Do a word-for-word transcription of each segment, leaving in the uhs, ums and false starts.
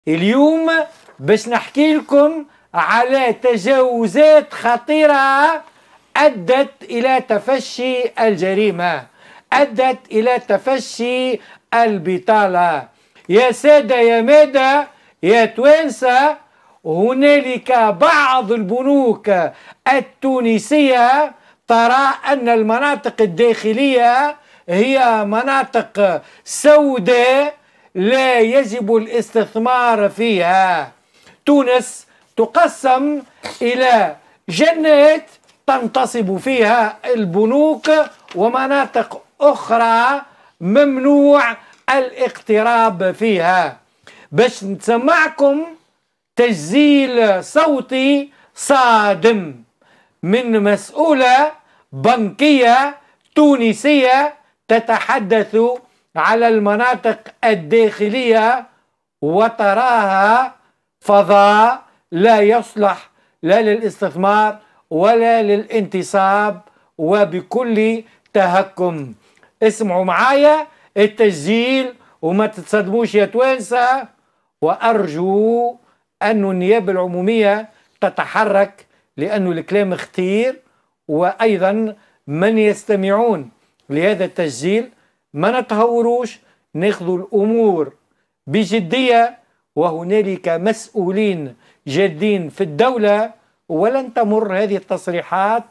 اليوم باش نحكي لكم على تجاوزات خطيرة أدت إلى تفشي الجريمة، أدت إلى تفشي البطالة. يا سادة يا مادة يا توانسة، هنالك بعض البنوك التونسية ترى أن المناطق الداخلية هي مناطق سوداء لا يجب الاستثمار فيها. تونس تقسم إلى جنات تنتصب فيها البنوك ومناطق أخرى ممنوع الاقتراب فيها. باش نسمعكم تسجيل صوتي صادم من مسؤولة بنكية تونسية تتحدث على المناطق الداخلية وتراها فضاء لا يصلح لا للاستثمار ولا للانتصاب وبكل تهكم. اسمعوا معايا التسجيل وما تتصدموش يا توانسة، وأرجو أن النيابة العمومية تتحرك لأن الكلام خطير، وأيضا من يستمعون لهذا التسجيل ما نتهوروش، ناخذوا الأمور بجدية، وهنالك مسؤولين جادين في الدولة، ولن تمر هذه التصريحات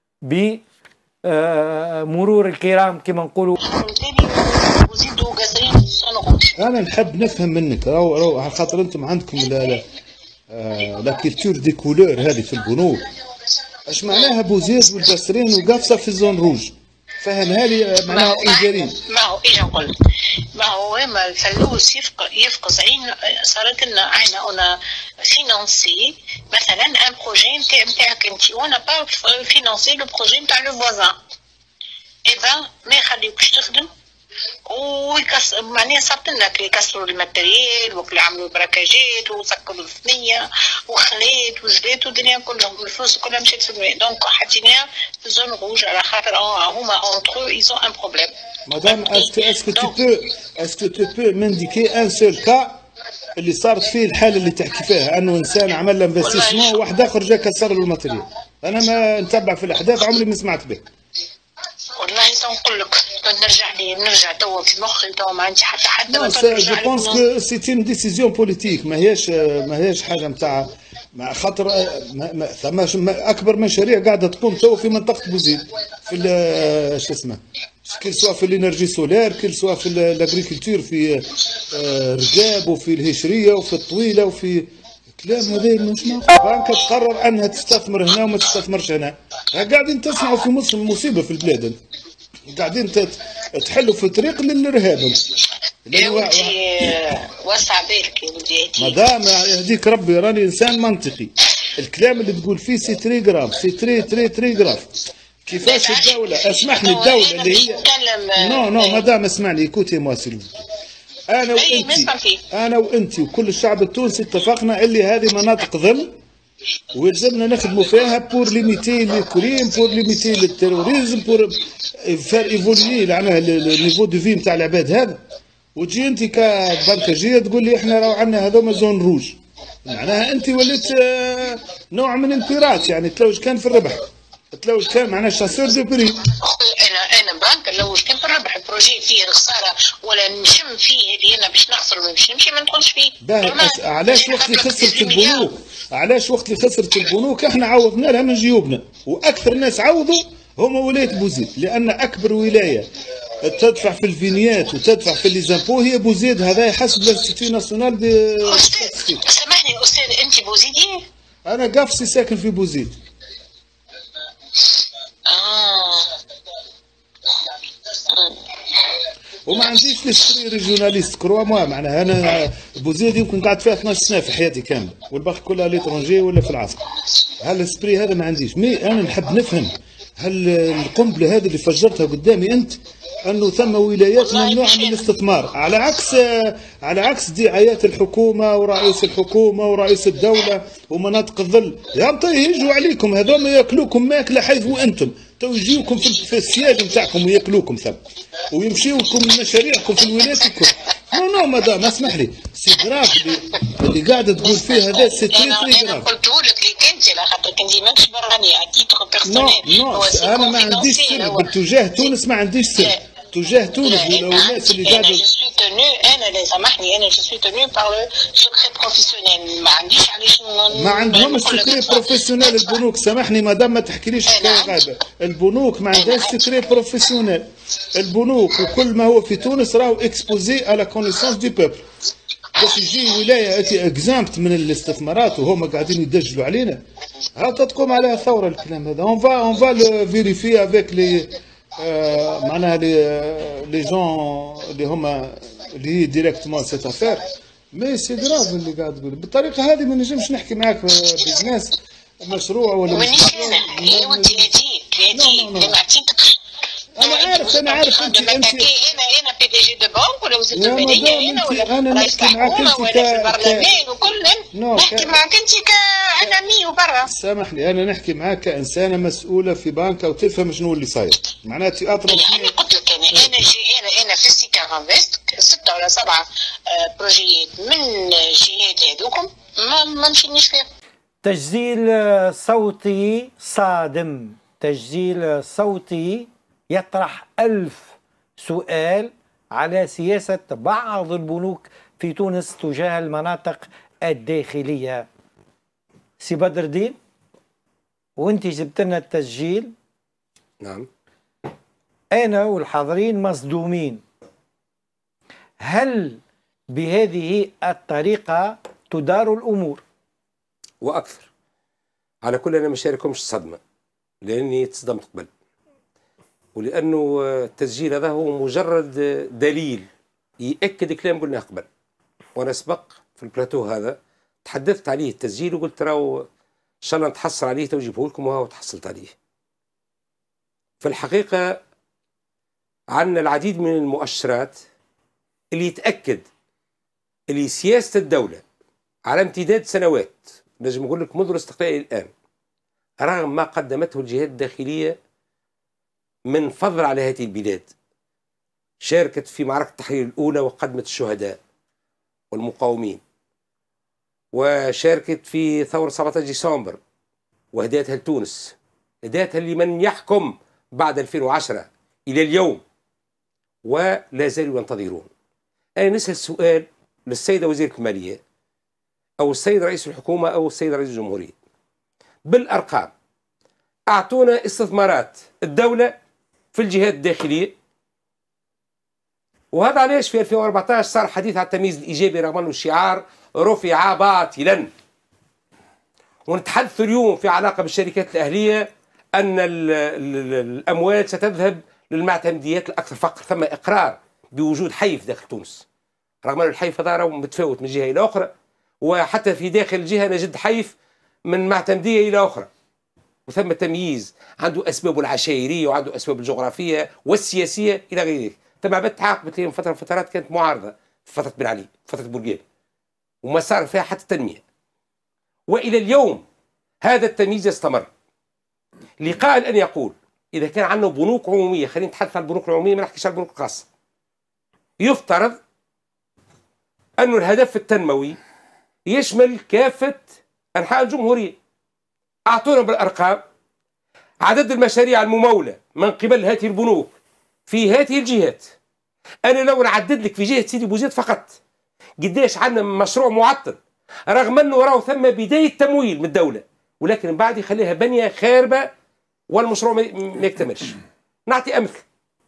بمرور الكرام كما نقولوا. أنا نحب نفهم منك، راهو راهو على خاطر أنتم عندكم لا لا كيلتور دي كولور هذه في البنوك. اش معناها بوزيد والبسرين وقافصه في الزون روج؟ فهمها لي معناها ايجارين. ما هو ايش نقول؟ ما هو ما الفلوس يفقس عين. صارت لنا احنا انا فينانسي مثلا ان بروجي نتاع نتاعك انت، وانا با فينانسي لو بروجي نتاع لو فوازان، اي بان ما يخليوكش تخدم ويكسر. معناها صارت لنا كي يكسروا الماتريال وكي يعملوا براكاجات وسكروا الثنيه وخلات وجدات والدنيا كلهم، الفلوس كلها مشات في الماء. دونك حطيناها في الزون روج على خاطر هما اونترو ايزون ان بروبليم. مدام اسكو اسكو تي بو اسكو تي بو مانديكي ان سول كا اللي صارت فيه الحاله اللي تحكي فيها، انه انسان عمل انفستيسمون واحد اخر جا كسر له الماتريال؟ انا ما نتبع في الاحداث، عمري ما سمعت به. والله تنقول لك نرجع لي نرجع توا في مخي توا ما عندي حتى حد. جو بونس كو سي اون ديسيزيون بوليتيك، ماهيش ماهيش حاجه نتاع خاطر ثم اكبر مشاريع قاعده تقوم توا في منطقه بوزيد في شو اسمه كل سوا في الانرجي سولير، كل سوا في الاغريكولتور في رقاب وفي الهشريه وفي الطويله وفي كلام هذا مش معقول. بنك تقرر انها تستثمر هنا وما تستثمرش هنا. قاعدين تسمعوا في مصر مصيبه في البلاد، قاعدين تحلوا في طريق للارهاب. يا ولدي وسع بالك يا ولدي. مدام يهديك ربي راني انسان منطقي، الكلام اللي تقول فيه سي تري جراف، سي تري تري تري جراف. كيفاش الدوله، اسمحني الدوله اللي هي نو نو مدام اسمعني كوتي موا سيلو. انا وانت انا وانت وكل الشعب التونسي اتفقنا اللي هذه مناطق ظل ويلزمنا نخدموا فيها بور ليميتي لي كريم، بور ليميتي للتيروريزم، بور فار ايفوليي معناها النيفو دو في نتاع العباد هذا. وتجي انت كبنكجيه تقول لي احنا راهو عندنا هذوما زون روج، معناها انت وليت نوع من البيرات، يعني تلوج كان في الربح، تلوج كان معناها شاسور دو بري. انا انا بنك لوج كان في الربح، البروجي فيه خساره ولا نشم فيه اللي انا باش نخسر ولا باش نمشي ما ندخلش فيه. علاش وقت اللي خسرت البنوك، علاش وقت اللي خسرت البنوك احنا عوضنا لها من جيوبنا، واكثر ناس عوضوا هما ولايه بوزيد، لان اكبر ولايه تدفع في الفينيات وتدفع في لي زامبو هي بوزيد. هذا حسب الانستيتيو ناسيونال دي. سامحني استاذ، انت بوزيدي؟ انا قافصي ساكن في بوزيد. اه وما عنديش ليسبري ريجوناليست كروا موا، معناها انا بوزيد يمكن قعدت فيها اثناش سنه في حياتي كامله، والباقي كلها ليترونجي ولا في العاصمه. هالسبري هذا ما عنديش. مي انا نحب نفهم هل القنبله هذه اللي فجرتها قدامي انت انه ثم ولايات ممنوعه من الاستثمار، على عكس على عكس دعايات الحكومه ورئيس الحكومه ورئيس الدوله ومناطق الظل. يا مطي يجوا عليكم هذوما ياكلوكم ماكله حيث وانتم، تو يجيوكم في السياج نتاعكم وياكلوكم ثم ويمشيوكم مشاريعكم في الولايات الكل. نو نو مدام اسمح لي، سي جراف اللي, اللي قاعد تقول فيه هذا سي تري تري جراف. انا قلت لك ليك انت على خاطرك انت ماكش براني على تيتر بيرسونيل. نو نو انا ما عنديش سر تجاه تونس، ما عنديش سر تجاه تونس ولا الناس اللي قاعده. انا جو سوي تونو، انا لا سامحني، انا جو سوي تونو بار لو سكري بروفيسيونيل. ما عنديش علاش ما عندهمش سكري بروفيسيونيل البنوك. سامحني مدام ما تحكيليش حكايه غايبه. البنوك ما عندهاش سكري بروفيسيونيل. البنوك وكل ما هو في تونس راهو اكسبوزي على كونيسونس دي بوبل. باش يجي ولايه اتي اكزامبت من الاستثمارات وهما قاعدين يدجلوا علينا، هاكا تقوم عليها ثوره الكلام هذا. اون فا اون فا فيريفي افيك لي معناها لي لي جون اللي هما اللي ديريكتومون سيت افير. مي سي جراف اللي قاعد تقول بالطريقه هذه. ما نجمش نحكي معاك بزنس مشروع ولا مانيش انا. ايوا انت لا تجي لا تجي ما عطيتكش. انا عارف انا عارف انت انت انا انا بي دي جي دو بنك ولا وزير الماليه انا ولا رئيس الحكومه ولا في البرلمان وكل. نحكي معك انت كاعلامي وبرا. سامحني انا نحكي معاك كانسانه مسؤوله في بنكه وتفهم شنو اللي صاير. معناتها اطلب. انا قلت لك انا انا جي انا انا في سيكا انفست سته ولا سبعه بروجيات من جهات هذوكم ما ما مشينيش فيها. تسجيل صوتي صادم، تسجيل صوتي يطرح ألف سؤال على سياسة بعض البنوك في تونس تجاه المناطق الداخلية. سي بدر الدين، وانت جبت لنا التسجيل. نعم. أنا والحاضرين مصدومين. هل بهذه الطريقة تدار الأمور؟ وأكثر. على كل أنا ما شاركهمش صدمة، لأني تصدمت قبل، ولأنه التسجيل هذا هو مجرد دليل يأكد كلام قلناه قبل. وأنا سبق في البلاتو هذا تحدثت عليه التسجيل وقلت راهو إن شاء الله نتحصل عليه توجيبه لكم، وهو تحصلت عليه. في الحقيقة عندنا العديد من المؤشرات اللي يتأكد اللي سياسة الدولة على امتداد سنوات، نجم نقول لك منذ الاستقلال الآن، رغم ما قدمته الجهات الداخلية من فضل على هذه البلاد، شاركت في معركة التحرير الأولى وقدمت الشهداء والمقاومين، وشاركت في ثورة سبعة عشر ديسمبر وهداتها لتونس، هداتها لمن يحكم بعد ألفين وعشرة إلى اليوم، ولا زالوا ينتظرون. أنا نسأل سؤال للسيدة وزيرة المالية أو السيد رئيس الحكومة أو السيد رئيس الجمهورية بالأرقام، أعطونا استثمارات الدولة في الجهات الداخلية. وهذا علاش في ألفين وأربعة عشر صار حديث على التمييز الإيجابي رغم أنه الشعار رفع باطلا. ونتحدث اليوم في علاقة بالشركات الأهلية أن ال ال الأموال ستذهب للمعتمديات الأكثر فقر. ثم إقرار بوجود حيف داخل تونس، رغم أن الحيف هذا متفاوت من جهة إلى أخرى، وحتى في داخل الجهة نجد حيف من معتمدية إلى أخرى، وثم تمييز عنده أسبابه العشائرية وعنده أسباب الجغرافية والسياسية إلى غير ذلك. ثم عبد تعاقبت لهم فترة فترات كانت معارضة في فترة بن علي، فترة بورقيبة، وما صار فيها حتى تنمية. وإلى اليوم هذا التمييز يستمر. لقائل أن يقول إذا كان عندنا بنوك عمومية، خلينا نتحدث عن البنوك العمومية ما نحكيش عن البنوك الخاصة، يفترض أن الهدف التنموي يشمل كافة أنحاء الجمهورية. أعطونا بالأرقام عدد المشاريع الممولة من قبل هذه البنوك في هذه الجهات. أنا لو نعدد لك في جهة سيدي بوزيد فقط قديش عندنا مشروع معطل، رغم أنه راهو ثم بداية تمويل من الدولة، ولكن بعد يخليها بنية خاربة والمشروع ما يكتملش. نعطي أمثلة.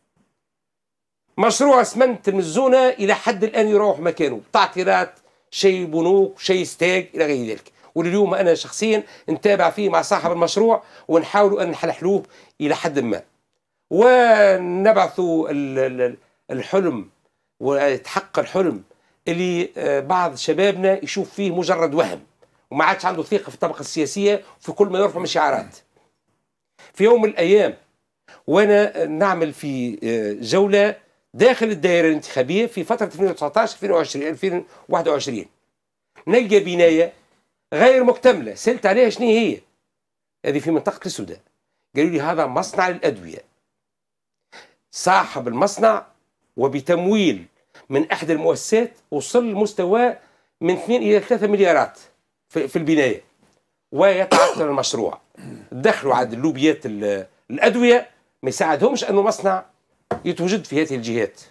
مشروع اسمنت المزونة إلى حد الآن يروح مكانه، تعطيلات، شيء بنوك، شيء ستاج إلى غير ذلك. واليوم أنا شخصيا نتابع فيه مع صاحب المشروع ونحاول أن نحلحلوه إلى حد ما، ونبعث الحلم ويتحقق الحلم اللي بعض شبابنا يشوف فيه مجرد وهم وما عادش عنده ثقة في الطبقة السياسية في كل ما يرفع من شعارات. في يوم من الأيام وأنا نعمل في جولة داخل الدائرة الانتخابية في فترة ألفين وتسعة عشر ألفين وعشرين ألفين وواحد وعشرين، نلقى بناية غير مكتملة. سألت عليها شنو هي؟ هذه في منطقة السودان. قالوا لي هذا مصنع للأدوية. صاحب المصنع وبتمويل من احدى المؤسسات وصل لمستوى من اثنين الى ثلاثة مليارات في, في البنايه، ويتعطل المشروع. دخلوا عند اللوبيات الادويه ما يساعدهمش انه مصنع يتوجد في هذه الجهات،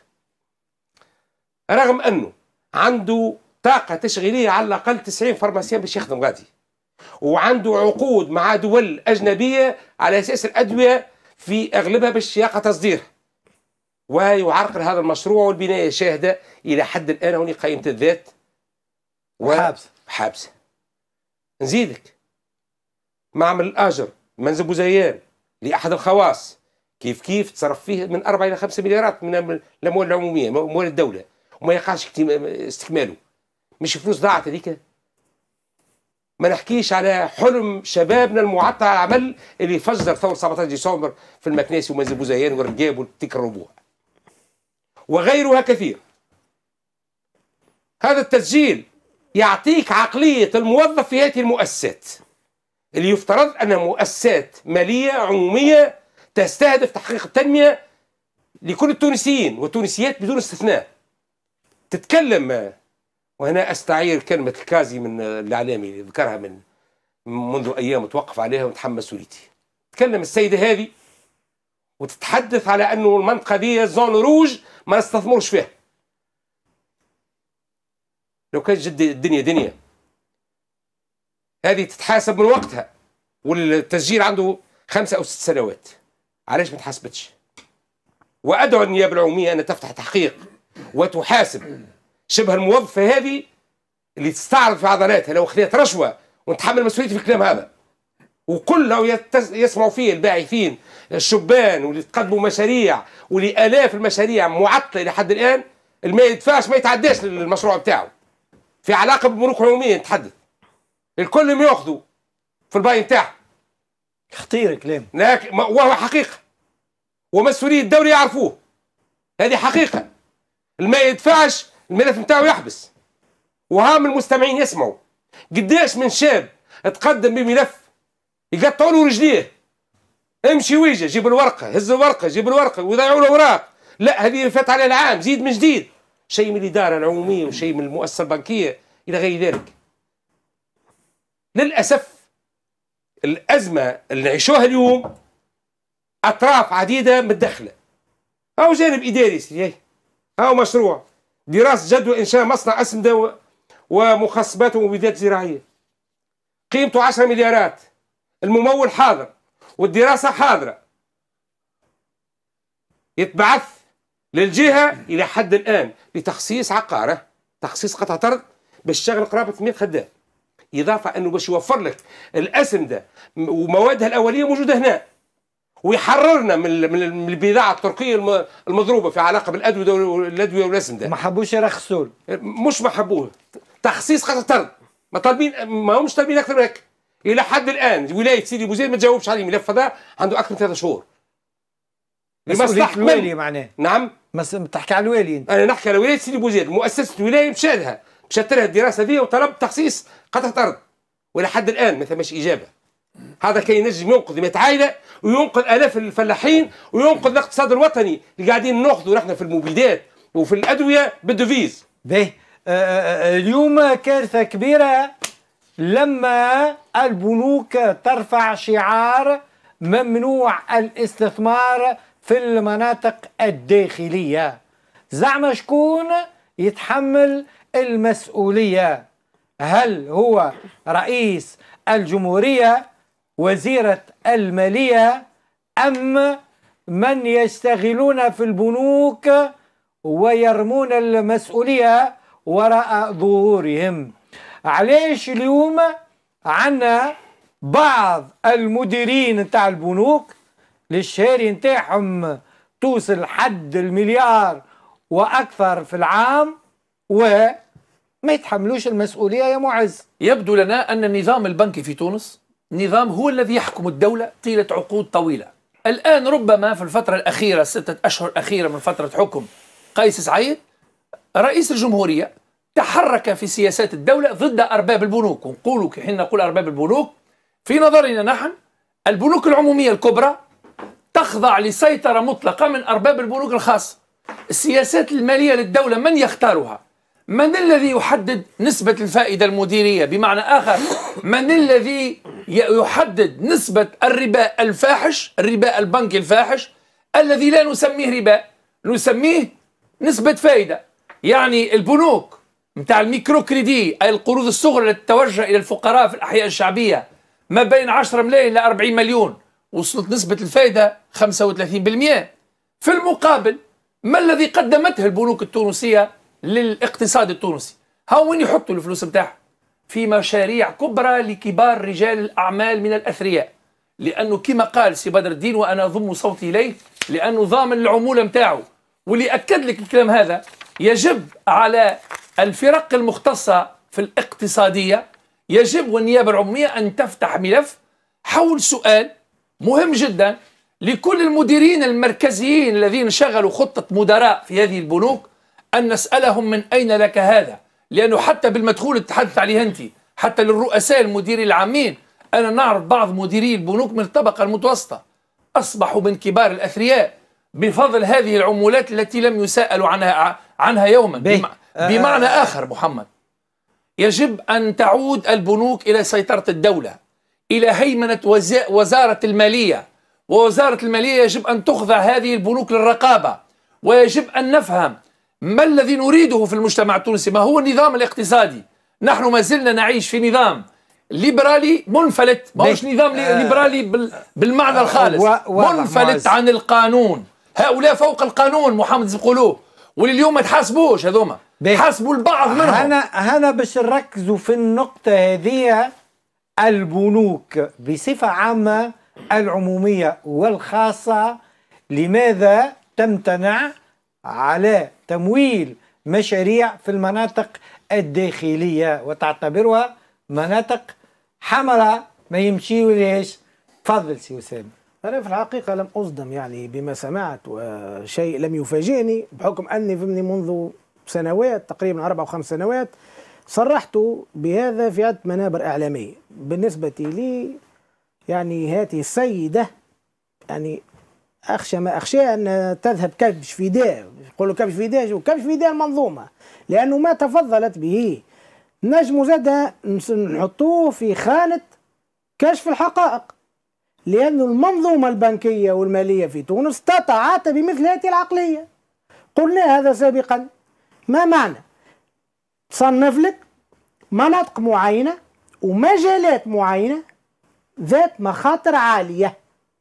رغم انه عنده طاقه تشغيليه على الاقل تسعين فارماسيان باش يخدم غادي، وعنده عقود مع دول اجنبيه على اساس الادويه في اغلبها باش يقع تصديرها، ويعرقل هذا المشروع. والبنايه شاهده الى حد الان هوني قائمه الذات وحابسه حابسه. نزيدك معمل الاجر منزل بوزيان لاحد الخواص كيف كيف تصرف فيه من أربعة إلى خمسة مليارات من الأموال العمومية، أموال الدولة، وما يقعش استكماله. مش فلوس ضاعت هذيك؟ ما نحكيش على حلم شبابنا المعطل على العمل اللي فجر ثورة سبعة عشر ديسمبر في المكناسي ومنزل بوزيان والرقاب والتيك الربوع وغيرها كثير. هذا التسجيل يعطيك عقلية الموظف في هذه المؤسسات اللي يفترض أنها مؤسسات مالية عمومية تستهدف تحقيق التنمية لكل التونسيين والتونسيات بدون استثناء. تتكلم، وهنا أستعير كلمة الكازي من الإعلامي اللي ذكرها من منذ أيام وتوقف عليها وتحمل مسؤوليتي. تتكلم السيدة هذه وتتحدث على أنه المنطقة دي زون روج ما نستثمرش فيها. لو كانت جد الدنيا دنيا هذه تتحاسب من وقتها، والتسجيل عنده خمسة أو ست سنوات، علاش ما تحاسبتش؟ وأدعو النيابة العمومية أن تفتح تحقيق وتحاسب شبه الموظفة هذه اللي تستعرض في عضلاتها لو أخذت رشوة ونتحمل مسؤوليتي في الكلام هذا. وكل لو يسمعوا فيه الباحثين الشبان واللي تقدموا مشاريع واللي آلاف المشاريع معطلة إلى حد الآن، ما يدفعش ما يتعداش للمشروع بتاعه في علاقة بالبنوك العمومية. نتحدث الكل ما ياخذوا في الباي بتاعه. خطير كلام، لكن وهو حقيقة ومسؤولي الدولة يعرفوه، هذه حقيقة. ما يدفعش الملف بتاعه يحبس. وهام المستمعين يسمعوا قداش من شاب تقدم بملف يقطعوا له رجليه، امشي ويجي جيب الورقة، هز الورقة، جيب الورقة، ويضيعوا له اوراق. لا، هذه فات على العام، زيد من جديد، شيء من الإدارة العمومية وشيء من المؤسسة البنكية إلى غير ذلك. للأسف الأزمة اللي نعيشوها اليوم أطراف عديدة متدخلة. أو جانب إداري سيدي، أو مشروع دراسة جدوى إنشاء مصنع أسمدة ومخصبات ومبيدات زراعية قيمته عشرة مليارات، الممول حاضر والدراسة حاضرة، يتبعث للجهة إلى حد الآن لتخصيص عقارة، تخصيص قطعة أرض باش تشغل قرابة مئة خدام، إضافة أنه باش يوفر لك الأسمدة وموادها الأولية موجودة هنا، ويحررنا من من البضاعة التركية المضروبة في علاقة بالأدوية والأدوية والأسمدة. ما حبوش يرخصوا، مش ما حبوه، تخصيص قطعة أرض، ما طالبين، ما همش طالبين أكثر من هيك. إلى حد الآن ولاية سيدي بوزيد ما تجاوبش عليه، الملف هذا عنده أكثر من ثلاثة شهور. لمصلحة الوالي معناه. نعم، بس بتحكي على الوالي انت. انا نحكي على ولايه سيدي بوزيد، مؤسسه الولايه مشى لها مشات لها الدراسه دي وطلب تخصيص قطعه ارض، والى حد الان ما ثماش اجابه. هذا كي ينجم ينقذ مئة عائله وينقذ الاف الفلاحين وينقذ الاقتصاد الوطني اللي قاعدين ناخذه نحن في المبيدات وفي الادويه بالدوفيز. باهي، اليوم كارثه كبيره لما البنوك ترفع شعار ممنوع الاستثمار في المناطق الداخلية. زعما شكون يتحمل المسؤولية؟ هل هو رئيس الجمهورية، وزيرة المالية، أم من يشتغلون في البنوك ويرمون المسؤولية وراء ظهورهم؟ علاش اليوم عنا بعض المديرين نتاع البنوك للشهري نتاعهم توصل حد المليار وأكثر في العام وما يتحملوش المسؤولية يا معز؟ يبدو لنا أن النظام البنكي في تونس نظام هو الذي يحكم الدولة طيلة عقود طويلة. الآن ربما في الفترة الأخيرة، ستة أشهر الأخيرة من فترة حكم قيس سعيد، رئيس الجمهورية تحرك في سياسات الدولة ضد أرباب البنوك. ونقول حين نقول أرباب البنوك، في نظرنا نحن البنوك العمومية الكبرى تخضع لسيطرة مطلقة من أرباب البنوك الخاصة. السياسات المالية للدولة من يختارها؟ من الذي يحدد نسبة الفائدة المديرية؟ بمعنى آخر، من الذي يحدد نسبة الربا الفاحش، الربا البنكي الفاحش الذي لا نسميه ربا، نسميه نسبة فائدة. يعني البنوك متاع الميكرو كريدي، أي القروض الصغرى التي تتوجه إلى الفقراء في الأحياء الشعبية، ما بين عشرة ملايين إلى أربعين مليون، وصلت نسبة الفائدة خمسة وثلاثين بالمئة. في المقابل ما الذي قدمته البنوك التونسية للاقتصاد التونسي؟ ها وين يحطوا الفلوس متاعها؟ في مشاريع كبرى لكبار رجال الأعمال من الأثرياء، لأنه كما قال سي بدر الدين وأنا أضم صوتي إليه، لأنه ضامن العمولة متاعه. واللي أكد لك الكلام هذا، يجب على الفرق المختصة في الاقتصادية، يجب والنيابة العمومية أن تفتح ملف حول سؤال مهم جدا لكل المديرين المركزيين الذين شغلوا خطة مدراء في هذه البنوك، أن نسألهم من أين لك هذا؟ لأنه حتى بالمدخول اللي تحدث عليه أنت، حتى للرؤساء المديرين العامين، أنا نعرف بعض مديري البنوك من الطبقة المتوسطة أصبحوا من كبار الأثرياء بفضل هذه العمولات التي لم يسألوا عنها عنها يوما. بمع... بمعنى آخر محمد، يجب أن تعود البنوك إلى سيطرة الدولة، إلى هيمنة وزا... وزارة المالية، ووزارة المالية يجب أن تخضع هذه البنوك للرقابة، ويجب أن نفهم ما الذي نريده في المجتمع التونسي، ما هو النظام الاقتصادي. نحن ما زلنا نعيش في نظام ليبرالي منفلت، ما هوش نظام ليبرالي بال... بالمعنى الخالص، منفلت عن القانون. هؤلاء فوق القانون محمد يقولوه، واليوم ما تحاسبوش هذوما، حاسبوا البعض منهم. هنا هنا باش نركزوا في النقطة هذه، البنوك بصفة عامة العمومية والخاصة لماذا تمتنع على تمويل مشاريع في المناطق الداخلية وتعتبرها مناطق حمراء ما يمشيوا ليش؟ تفضل سي أسامة. أنا في الحقيقة لم أصدم يعني بما سمعت، وشيء لم يفاجئني بحكم أني فهمني منذ سنوات تقريبا أربع أو خمس سنوات صرحت بهذا في عدة منابر إعلامية. بالنسبة لي يعني هذه السيدة يعني أخشى ما أخشى أن تذهب كبش فداء، يقولوا كبش فداء، كبش فداء المنظومة، لأنه ما تفضلت به نجم زاد نحطوه في خانة كشف الحقائق، لأن المنظومة البنكية والمالية في تونس تتعاطى بمثل هذه العقلية. قلنا هذا سابقا. ما معنى تصنف لك مناطق معينة ومجالات معينة ذات مخاطر عالية،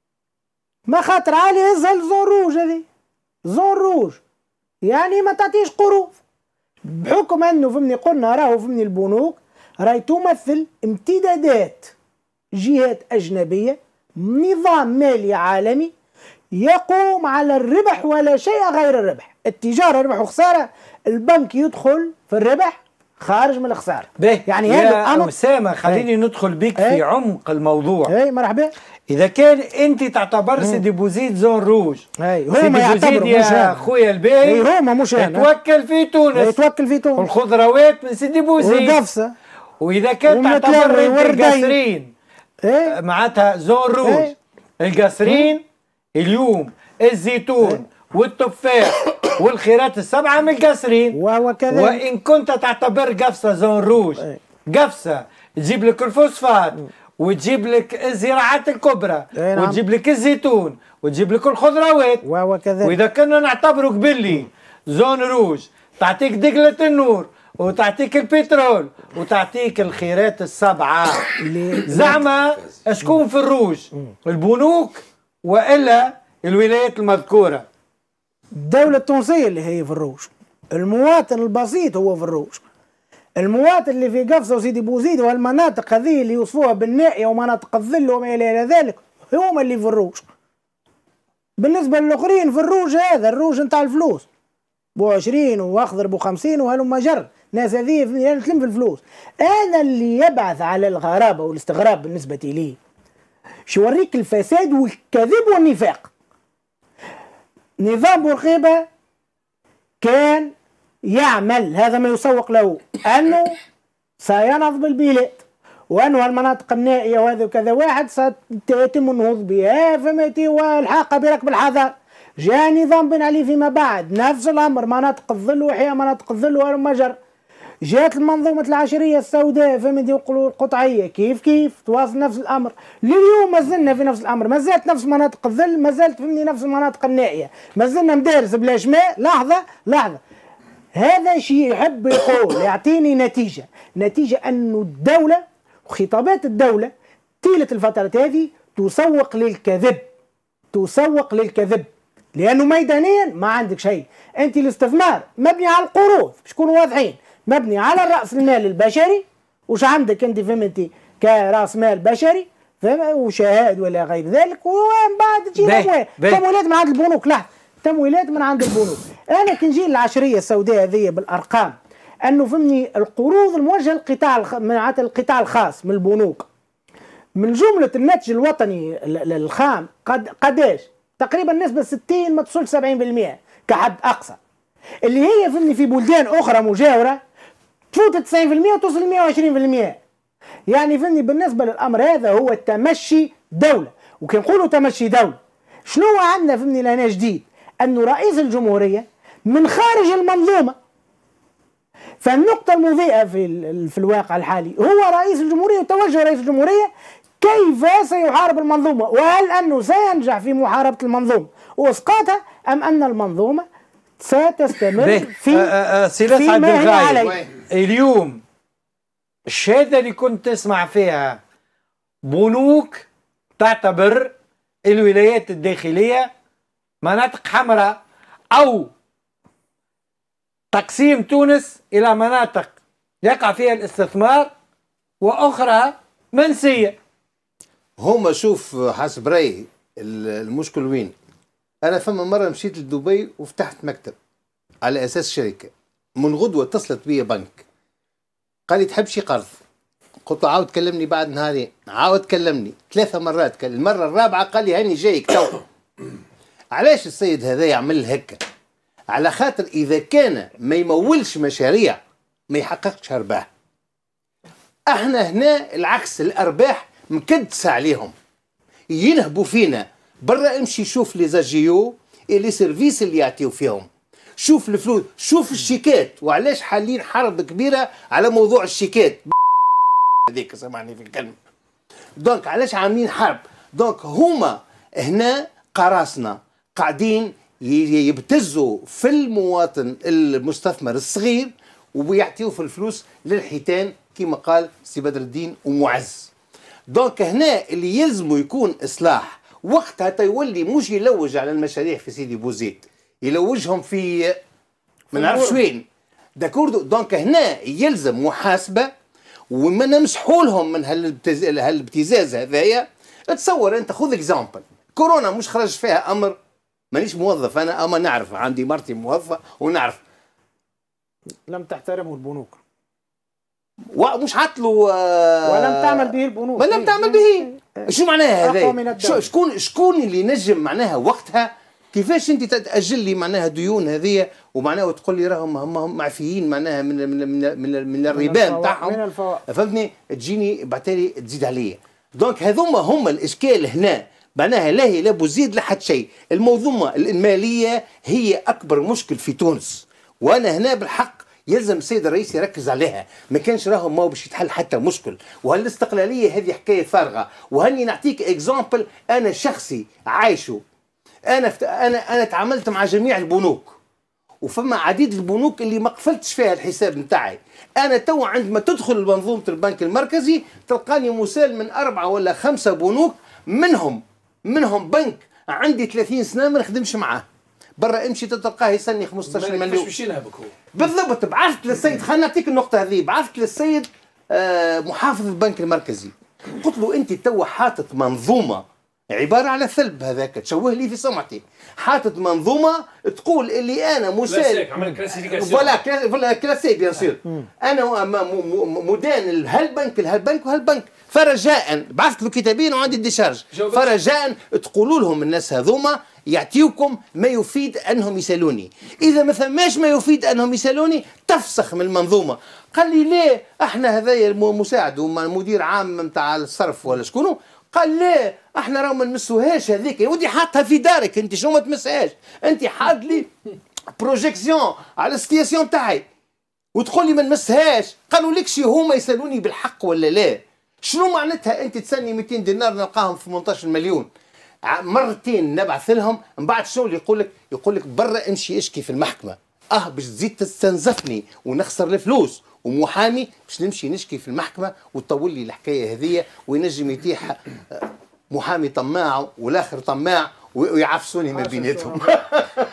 مخاطر عالية زي الزون روج، هذه زون روج يعني ما تعطيش قروض، بحكم أنه فهمني قلنا راهو فهمني البنوك راهي تمثل امتدادات جهات أجنبية، نظام مالي عالمي يقوم على الربح ولا شيء غير الربح، التجارة ربح وخسارة، البنك يدخل في الربح خارج من الخسارة. يعني هذا أسامة خليني ندخل بك في عمق الموضوع. اي مرحبا. إذا كان أنت تعتبر سي ديبوزيت زون روج، هما يعتبروا يا خويا الباهي، هما مش يتوكل في تونس، يتوكل في تونس والخضروات من سي ديبوزيت والقفصة، وإذا كان تعتبر القصرين ايه معناتها زون روج، ايه القصرين اليوم الزيتون ايه والتفاح والخيرات السبعة من القصرين، وكذلك وإن كنت تعتبر قفصة زون روج، ايه قفصة تجيب لك الفوسفات وتجيب لك الزراعات الكبرى، ايه نعم، وتجيب لك الزيتون وتجيب لك الخضروات، وكذلك. وإذا كنا نعتبرك باللي زون روج تعطيك دقلة النور وتعطيك البترول وتعطيك الخيرات السبعة، زعما شكون في الروج؟ البنوك وإلا الولايات المذكورة؟ الدولة التونسية اللي هي في الروج، المواطن البسيط هو في الروج، المواطن اللي في قفصة وسيدي بوزيد والمناطق هذه اللي يوصفوها بالنائية ومناطق الظل وما إلى ذلك هم اللي في الروج. بالنسبة للآخرين في الروج هذا الروج نتاع الفلوس بو عشرين واخضر بو خمسين وهلم جر، ناس هذه تلم في الفلوس. أنا اللي يبعث على الغرابة والاستغراب بالنسبة لي شو وريك الفساد والكذب والنفاق. نظام بورقيبة كان يعمل هذا ما يسوق له أنه سينهض بالبلاد وأنه المناطق النائية وهذا وكذا واحد سيتم النهوض بها فماتي والحاقة بركب الحذر. جاء نظام بن علي فيما بعد نفس الامر، مناطق الظل وحياه مناطق الظل والمجر. جات المنظومه العشريه السوداء فهمتني يقولوا القطعيه كيف كيف تواصل نفس الامر. لليوم ما زلنا في نفس الامر، ما زالت نفس مناطق الظل، ما زالت فهمني نفس المناطق النائيه، ما زلنا مدارس بلا شماء. لحظه لحظه، هذا شيء يحب يقول يعطيني نتيجه، نتيجه انه الدوله وخطابات الدوله طيله الفترات هذه تسوق للكذب، تسوق للكذب، لانه ميدانيا ما عندك شيء. انت الاستثمار مبني على القروض، باش نكونوا واضحين، مبني على الراس المال البشري. وش عندك انت فهمتي كراس مال بشري فهم وشهاد ولا غير ذلك، ومن بعد تجي الاموال تمويلات من عند البنوك. لحظه، تمويلات من عند البنوك. انا كي نجي العشريه السوداء هذه بالارقام انه فهمني القروض الموجهه للقطاع الخ... من القطاع الخاص من البنوك من جمله الناتج الوطني الخام قد قداش؟ تقريبا نسبه ستين ما توصلش سبعين بالمئة كحد اقصى، اللي هي فهمني في بلدان اخرى مجاوره تفوت تسعين بالمئة وتوصل ل مئة وعشرين بالمئة. يعني فهمني بالنسبه للامر هذا هو تمشي دوله. وكي نقولوا تمشي دوله شنو عندنا فهمني لهنا جديد؟ انه رئيس الجمهوريه من خارج المنظومه. فالنقطه المضيئه في في الواقع الحالي هو رئيس الجمهوريه وتوجه رئيس الجمهوريه كيف سيحارب المنظومه، وهل انه سينجح في محاربه المنظومه واسقاطها ام ان المنظومه ستستمر في في ما هي عليه. اليوم الشهاده اللي كنت تسمع فيها بنوك تعتبر الولايات الداخليه مناطق حمراء او تقسيم تونس الى مناطق يقع فيها الاستثمار واخرى منسيه. هما شوف حسب رايي المشكل وين؟ انا فما مره مشيت لدبي وفتحت مكتب على اساس شركه، من غدوه اتصلت بي بنك قال لي تحب شي قرض؟ قلت له عاود كلمني بعد نهارين، عاود كلمني ثلاثه مرات، المره الرابعه قال لي هاني جايك تو. علاش السيد هذا يعمل هكا؟ على خاطر اذا كان ما يمولش مشاريع ما يحققش ارباح. احنا هنا العكس، الارباح مكدسه عليهم، ينهبوا فينا. برا امشي شوف لي زاجيو لي سيرفيس اللي يعطيو فيهم، شوف الفلوس، شوف الشيكات، وعلاش حالين حرب كبيره على موضوع الشيكات هذيك، سامحني في الكلمه. دونك علاش عاملين حرب؟ دونك هما هنا قراصنه قاعدين يبتزوا في المواطن المستثمر الصغير وبيعطيوه في الفلوس للحيتان كما قال سي بدر الدين ومعز. دونك هنا اللي يلزمه يكون اصلاح، وقتها تيولي مش يلوج على المشاريع في سيدي بوزيد، يلوجهم في ما نعرفش وين داكوردو. دونك هنا يلزم محاسبه وما نمسحوا لهم من هالابتزاز هذايا. تصور انت خذ اكزامبل كورونا، مش خرج فيها امر، مانيش موظف انا اما نعرف، عندي مرتي موظفه ونعرف لم تحترمه البنوك ومش عطلوا آه ولم تعمل به البنوك. ما لم تعمل به. شو معناها هذا؟ شكون شكون اللي نجم معناها وقتها؟ كيفاش انت تاجل لي معناها ديون هذه ومعناها وتقول لي راهم هم هم معفيين معناها من من من, من, من الربا نتاعهم، فهمتني؟ تجيني بعتالي تزيد عليا. دونك هذوما هم الاشكال هنا، معناها لا هي لا بوزيد لا حتى شيء. المنظومه الماليه هي اكبر مشكل في تونس، وانا هنا بالحق يلزم السيد الرئيس يركز عليها. ما كانش راهم ما باش يتحل حتى مشكل. وهالاستقلاليه هذه حكايه فارغه. وهني نعطيك اكزامبل انا شخصي عايشه. انا فت... انا انا تعاملت مع جميع البنوك، وفما عديد البنوك اللي ما قفلتش فيها الحساب نتاعي. انا تو عندما تدخل منظومه البنك المركزي تلقاني مسال من اربعه ولا خمسه بنوك، منهم منهم بنك عندي ثلاثين سنه ما نخدمش معاه. برا امشي تلقاه يسني خمسطاش مليون. باش ينهبك هو بالضبط. بعثت للسيد، خلينا نعطيك النقطه هذه، بعثت للسيد آه محافظ البنك المركزي، قلت له انت تو حاطط منظومه عباره على ثلب، هذاك تشوه لي في سمعتي، حاطط منظومه تقول اللي انا مسال عمل كلاسيفيكاسيون فوالا كلاسي بيان سور، انا مدان لهالبنك لهالبنك وهالبنك، فرجاء بعثت له كتابين وعندي الديشارج، فرجاء تقولوا لهم الناس هذوما يعطيوكم ما يفيد انهم يسالوني، اذا ما ثماش ما يفيد انهم يسالوني تفسخ من المنظومه. قال لي ليه احنا هذايا المساعد ومدير عام نتاع الصرف ولا شكونه؟ قال لا احنا راهو ما نمسوهاش هذيك، يا ودي حاطها في دارك انت، شنو ما تمسهاش؟ انت حاط لي بروجيكسيون على السيتياسيون تاعي وتقول لي ما نمسهاش. قالوا لك شي هما يسالوني بالحق ولا لا؟ شنو معناتها انت تسني مئتين دينار نلقاهم في ثمانية عشر مليون؟ مرتين نبعث لهم، من بعد الشغل يقول لك يقول لك برا امشي اشكي في المحكمه، اه باش تزيد تستنزفني ونخسر الفلوس، ومحامي باش نمشي نشكي في المحكمه وتطول لي الحكايه هذيا، وينجم يتيح محامي طماع والاخر طماع ويعفسوني ما بيناتهم.